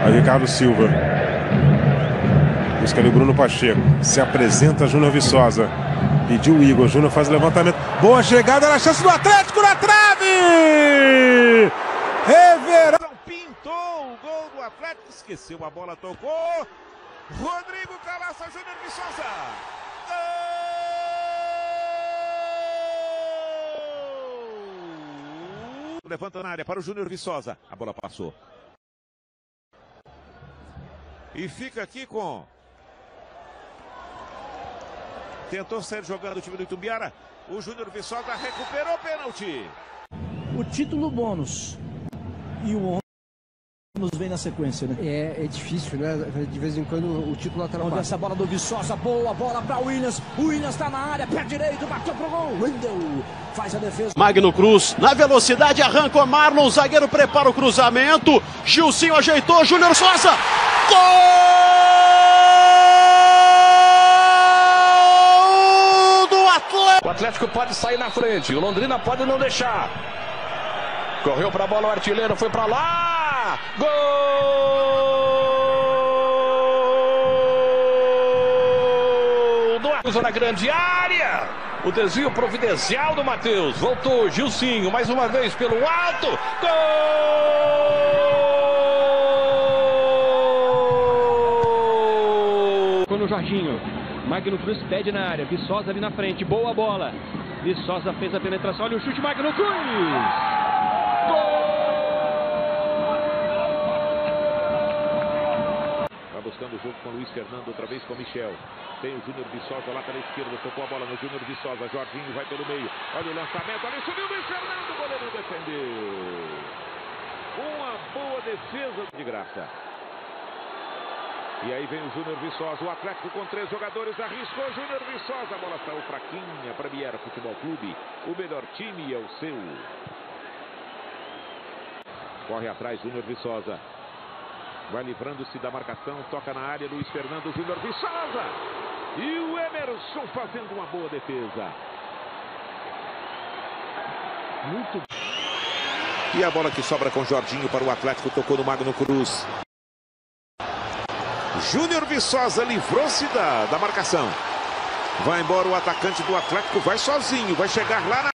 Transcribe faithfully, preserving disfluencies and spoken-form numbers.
Aí Ricardo Silva. Busca ali o Bruno Pacheco. Se apresenta Júnior Viçosa. Pediu o Igor. Júnior faz o levantamento. Boa chegada na chance do Atlético na trave! Reverão pintou o gol do Atlético. Esqueceu a bola, tocou. Rodrigo Calaça, Júnior Viçosa. Gol! Levanta na área para o Júnior Viçosa. A bola passou. E fica aqui com... Tentou sair jogando o time do Itumbiara. O Júnior Viçosa recuperou o pênalti. O título bônus. E o ônus vem na sequência, né? É, é difícil, né? De vez em quando o título atrapalha. Olha essa bola do Viçosa. Boa bola para o Williams. O Williams está na área. Pé direito. Bateu pro gol. Wendel faz a defesa. Magno Cruz na velocidade. Arranca o Marlon. O zagueiro prepara o cruzamento. Gilcinho ajeitou. Júnior Viçosa. Gol! O Atlético pode sair na frente, o Londrina pode não deixar. Correu para a bola o artilheiro, foi para lá. Gol! Do Arcos na grande área. O desvio providencial do Matheus. Voltou Gilcinho mais uma vez pelo alto. Gol! Foi no Jorginho. Magno Cruz pede na área, Viçosa ali na frente, boa bola. Viçosa fez a penetração, olha o chute, Magno Cruz! Gol! Tá buscando o jogo com o Luiz Fernando, outra vez com o Michel. Tem o Júnior Viçosa lá pela esquerda, tocou a bola no Júnior Viçosa, Jorginho vai pelo meio. Olha o lançamento, ali subiu o Luiz Fernando, o goleiro defendeu. Uma boa defesa de graça. E aí vem o Júnior Viçosa, o Atlético com três jogadores, arriscou o Júnior Viçosa, a bola saiu fraquinha para Biera Futebol Clube, o melhor time é o seu. Corre atrás Júnior Viçosa, vai livrando-se da marcação, toca na área, Luiz Fernando, Júnior Viçosa, e o Emerson fazendo uma boa defesa. Muito. E a bola que sobra com Jorginho para o Atlético, tocou no Magno Cruz. Júnior Viçosa livrou-se da, da marcação. Vai embora o atacante do Atlético, vai sozinho, vai chegar lá na...